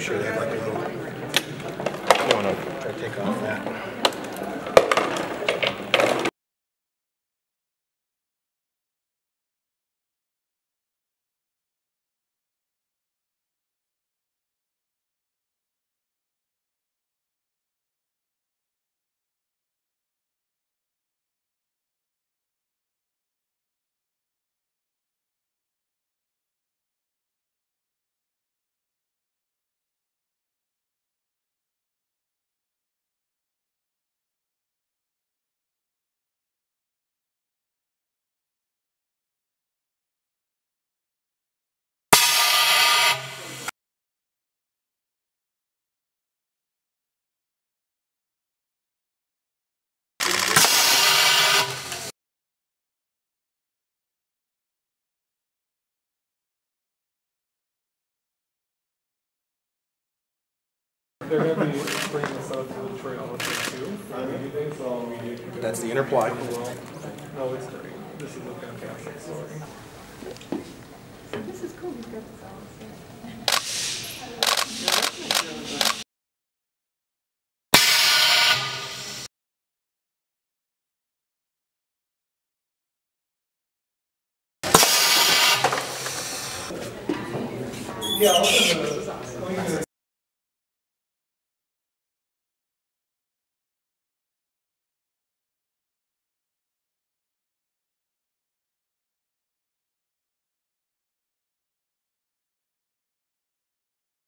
sure they have like a little. You want to try to take off that. They're going to be bringing this out to the trail with them too. So That's the inner ply. no, it's great. This is a fantastic story. This is cool. We've got this all Yeah, I'll